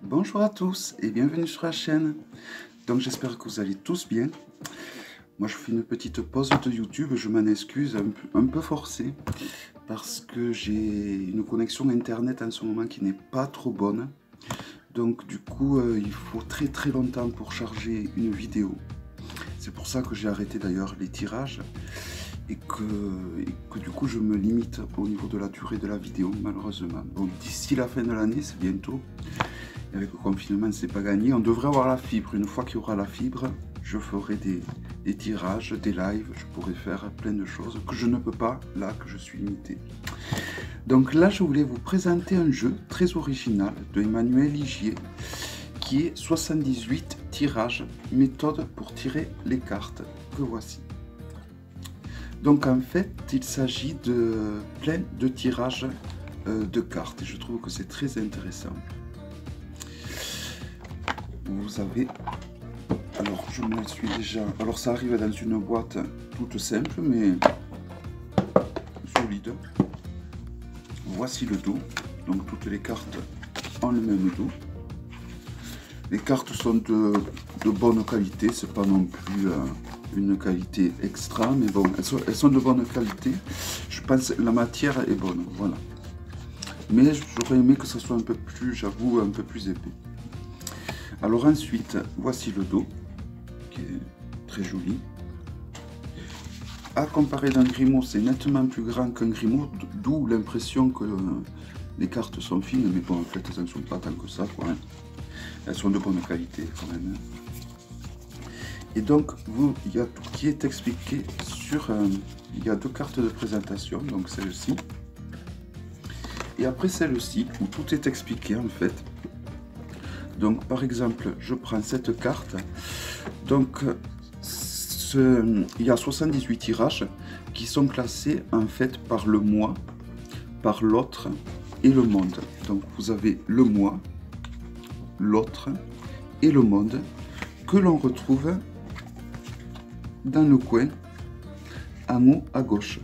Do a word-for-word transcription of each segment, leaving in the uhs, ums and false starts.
Bonjour à tous et bienvenue sur la chaîne. Donc j'espère que vous allez tous bien. Moi je fais une petite pause de YouTube, je m'en excuse, un peu, un peu forcée parce que j'ai une connexion internet en ce moment qui n'est pas trop bonne. Donc du coup euh, il faut très très longtemps pour charger une vidéo. C'est pour ça que j'ai arrêté d'ailleurs les tirages et que, et que du coup je me limite au niveau de la durée de la vidéo malheureusement. Bon, d'ici la fin de l'année, c'est bientôt. Et avec le confinement, c'est pas gagné. On devrait avoir la fibre. Une fois qu'il y aura la fibre, je ferai des, des tirages, des lives. Je pourrai faire plein de choses que je ne peux pas là que je suis limité. Donc là, je voulais vous présenter un jeu très original de Emmanuel Ligier qui est soixante-dix-huit tirages, méthode pour tirer les cartes que voici. Donc en fait, il s'agit de plein de tirages euh, de cartes et je trouve que c'est très intéressant. Vous avez, alors je me suis déjà, alors ça arrive dans une boîte toute simple mais solide. Voici le dos, donc toutes les cartes ont le même dos. Les cartes sont de, de bonne qualité, c'est pas non plus euh, une qualité extra, mais bon, elles sont, elles sont de bonne qualité. Je pense que la matière est bonne, voilà. Mais j'aurais aimé que ça soit un peu plus, j'avoue, un peu plus épais. Alors ensuite, voici le dos, qui est très joli. À comparer d'un Grimaud, c'est nettement plus grand qu'un Grimaud, d'où l'impression que les cartes sont fines, mais bon, en fait, elles ne sont pas tant que ça, quoi. Elles sont de bonne qualité, quand même. Et donc, vous, il y a tout qui est expliqué sur... Euh, il y a deux cartes de présentation, donc celle-ci. Et après celle-ci, où tout est expliqué, en fait. Donc par exemple, je prends cette carte. Donc ce, il y a soixante-dix-huit tirages qui sont classés en fait par le mois, par l'autre et le monde. Donc vous avez le mois, l'autre et le monde que l'on retrouve dans le coin en haut à gauche.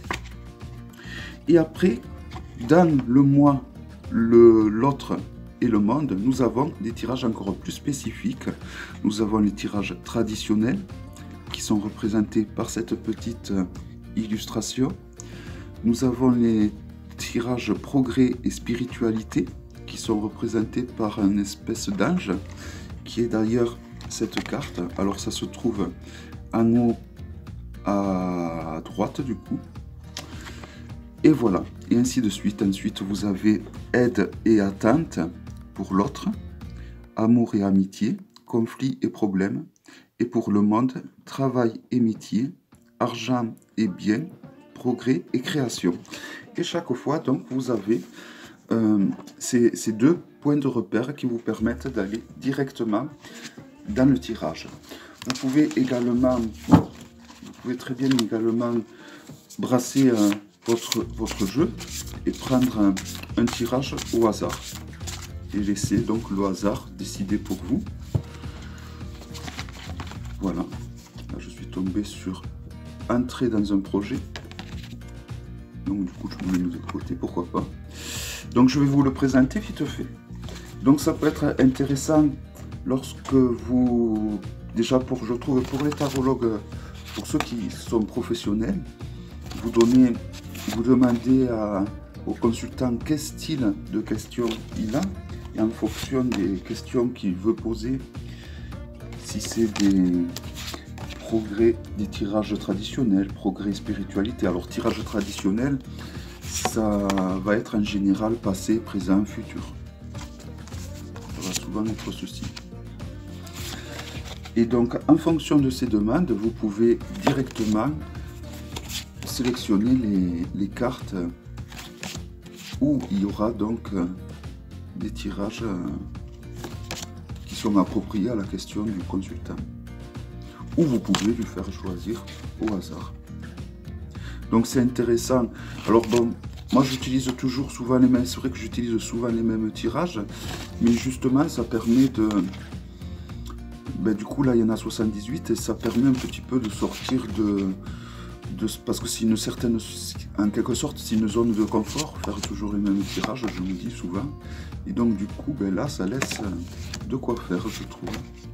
Et après, dans le mois, le l'autre et le monde, nous avons des tirages encore plus spécifiques. Nous avons les tirages traditionnels qui sont représentés par cette petite illustration. Nous avons les tirages progrès et spiritualité qui sont représentés par une espèce d'ange qui est d'ailleurs cette carte. Alors ça se trouve en haut à droite du coup. Et voilà, et ainsi de suite. Ensuite, vous avez aide et attente pour l'autre, amour et amitié, conflit et problème, et pour le monde, travail et métier, argent et bien, progrès et création. Et chaque fois, donc, vous avez euh, ces, ces deux points de repère qui vous permettent d'aller directement dans le tirage. Vous pouvez également, vous pouvez très bien également brasser euh, votre, votre jeu et prendre un, un tirage au hasard. Et laisser donc le hasard décider pour vous. Voilà, là je suis tombé sur entrer dans un projet, donc du coup je me mets de côté, pourquoi pas. Donc je vais vous le présenter vite fait. Donc ça peut être intéressant lorsque vous, déjà pour, je trouve pour les tarologues, pour ceux qui sont professionnels, vous donnez, vous demandez à, au consultant quel style de question il a. Et en fonction des questions qu'il veut poser, si c'est des progrès, des tirages traditionnels, progrès spiritualité. Alors tirage traditionnel, ça va être en général passé, présent, futur. Ça va souvent être ceci. Et donc en fonction de ces demandes, vous pouvez directement sélectionner les, les cartes où il y aura donc des tirages euh, qui sont appropriés à la question du consultant. Ou vous pouvez lui faire choisir au hasard. Donc c'est intéressant. Alors bon, moi j'utilise toujours souvent les mêmes, c'est vrai que j'utilise souvent les mêmes tirages, mais justement ça permet de... Ben, du coup là il y en a soixante-dix-huit et ça permet un petit peu de sortir de, de, parce que c'est une certaine, en quelque sorte, c'est une zone de confort, faire toujours les mêmes tirages, je me dis souvent. Et donc du coup, ben là, ça laisse de quoi faire, je trouve.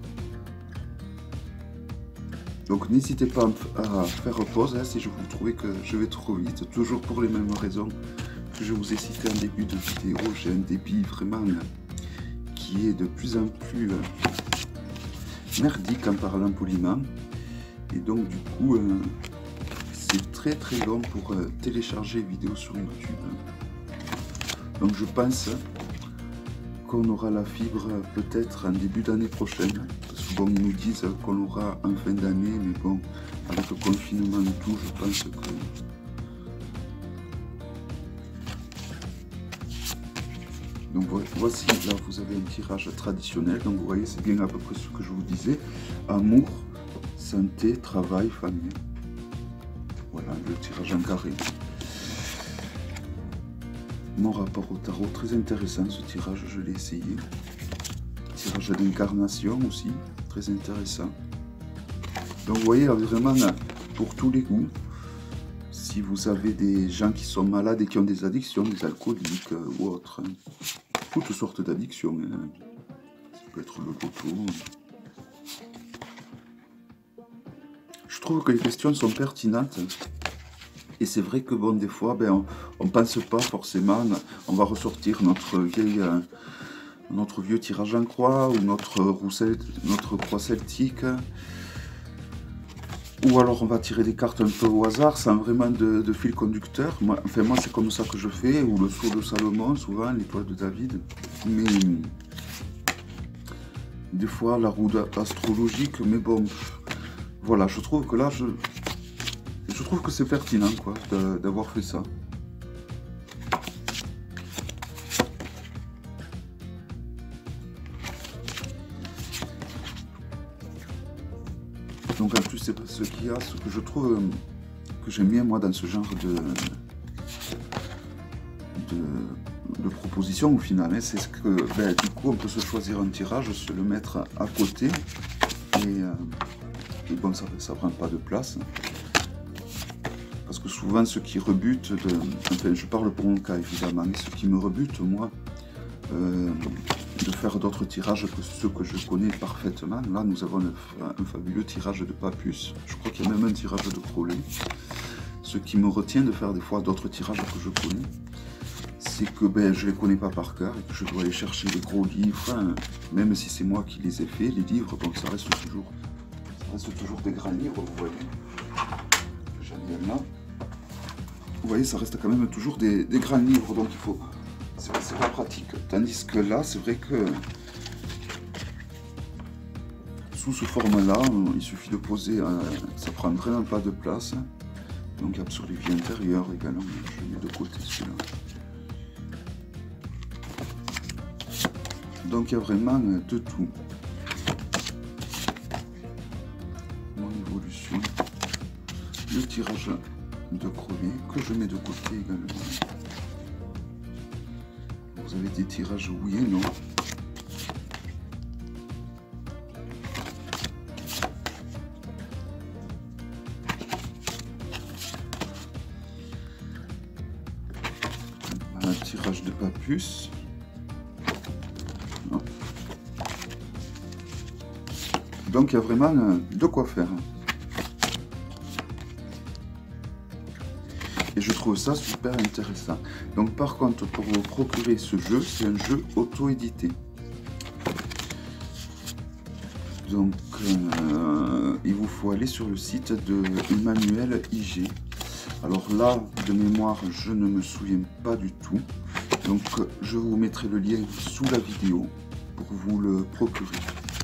Donc n'hésitez pas à faire pause hein, si je vous trouvez que je vais trop vite, toujours pour les mêmes raisons que je vous ai cité en début de vidéo. J'ai un débit vraiment qui est de plus en plus merdique en parlant poliment. Et donc du coup, euh, c'est très très long pour euh, télécharger les vidéos sur YouTube. Donc je pense qu'on aura la fibre peut-être en début d'année prochaine. Parce que bon, ils nous disent qu'on l'aura en fin d'année, mais bon, avec le confinement et tout, je pense que... Donc voici, là vous avez un tirage traditionnel, donc vous voyez c'est bien à peu près ce que je vous disais. Amour, santé, travail, famille. Voilà le tirage en carré. Mon rapport au tarot, très intéressant ce tirage, je l'ai essayé. Tirage d'incarnation aussi, très intéressant. Donc vous voyez vraiment pour tous les goûts. Si vous avez des gens qui sont malades et qui ont des addictions, des alcooliques euh, ou autres, hein. Toutes sortes d'addictions. Hein. Ça peut être le loto. Je trouve que les questions sont pertinentes. Et c'est vrai que bon, des fois, ben, on ne pense pas forcément, on va ressortir notre vieille, euh, notre vieux tirage en croix ou notre, roussel, notre croix celtique. Ou alors on va tirer des cartes un peu au hasard, sans vraiment de, de fil conducteur. Moi, enfin moi c'est comme ça que je fais, ou le sceau de Salomon, souvent, l'étoile de David. Mais des fois la roue astrologique, mais bon, voilà, je trouve que là, je, je trouve que c'est pertinent quoi, d'avoir fait ça. Donc en plus c'est ce qu'il y a, ce que je trouve que j'aime bien moi dans ce genre de, de, de proposition au final, hein, c'est ce que ben, du coup on peut se choisir un tirage, se le mettre à côté et, euh, et bon ça ça prend pas de place. Parce que souvent ce qui rebute, de, enfin je parle pour mon cas évidemment, mais ce qui me rebute moi, euh, de faire d'autres tirages que ceux que je connais parfaitement. Là, nous avons un, un fabuleux tirage de Papus. Je crois qu'il y a même un tirage de Crowley. Ce qui me retient de faire des fois d'autres tirages que je connais, c'est que ben, je ne les connais pas par cœur et que je dois aller chercher des gros livres, hein, même si c'est moi qui les ai faits. Les livres, bon, ça reste toujours, ça reste toujours des grands livres, vous voyez. J'en ai un là. Vous voyez, ça reste quand même toujours des, des grands livres, donc il faut... c'est pas pratique. Tandis que là, c'est vrai que sous ce format-là, il suffit de poser, un, ça prend vraiment pas de place. Donc il y a sur les vies intérieures également, je mets de côté celui-là. Donc il y a vraiment de tout. Mon évolution, le tirage de Crowley que je mets de côté également. Vous avez des tirages oui et non. Un tirage de Papus. Non. Donc il y a vraiment de quoi faire. Et je trouve ça super intéressant. Donc par contre, pour vous procurer ce jeu, c'est un jeu auto-édité. Donc euh, il vous faut aller sur le site de Emmanuel I G. Alors là, de mémoire, je ne me souviens pas du tout. Donc je vous mettrai le lien sous la vidéo pour vous le procurer.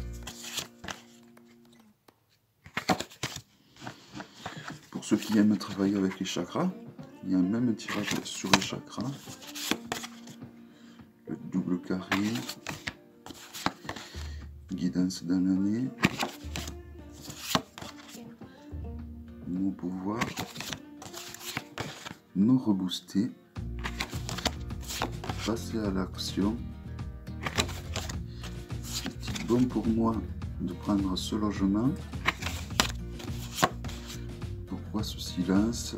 Pour ceux qui aiment travailler avec les chakras, il y a même un tirage sur les chakras. Le double carré. Guidance dans l'année. Mon pouvoir. Me rebooster. Passer à l'action. C'est bon pour moi de prendre ce logement. Pourquoi ce silence?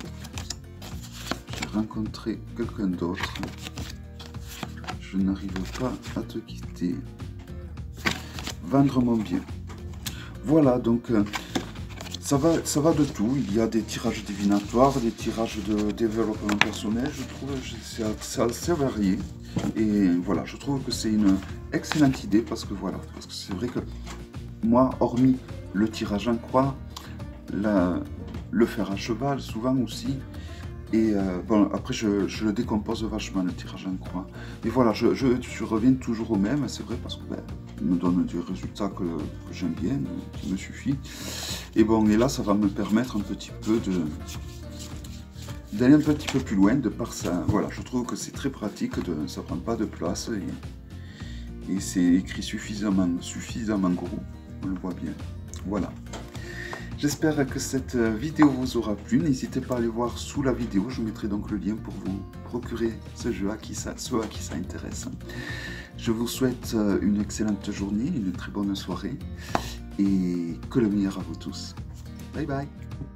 J'ai rencontré quelqu'un d'autre. Je n'arrive pas à te quitter. Vendre mon bien. Voilà, donc euh, ça va, ça va de tout. Il y a des tirages divinatoires, des tirages de développement personnel. Je trouve que c'est assez varié. Et voilà, je trouve que c'est une excellente idée parce que voilà, parce que c'est vrai que moi, hormis le tirage en croix, la, le fer à cheval souvent aussi, et euh, bon, après je, je le décompose vachement le tirage en croix. Et voilà, je, je, je reviens toujours au même, c'est vrai, parce que ben, il me donne des résultats que, que j'aime bien, qui me suffit. Et bon, et là, ça va me permettre un petit peu de d'aller un petit peu plus loin de par ça. Voilà, je trouve que c'est très pratique, de, ça prend pas de place et, et c'est écrit suffisamment, suffisamment gros, on le voit bien. Voilà. J'espère que cette vidéo vous aura plu. N'hésitez pas à aller voir sous la vidéo. Je mettrai donc le lien pour vous procurer ce jeu à qui ça, ceux à qui ça intéresse. Je vous souhaite une excellente journée, une très bonne soirée et que le meilleur à vous tous. Bye bye.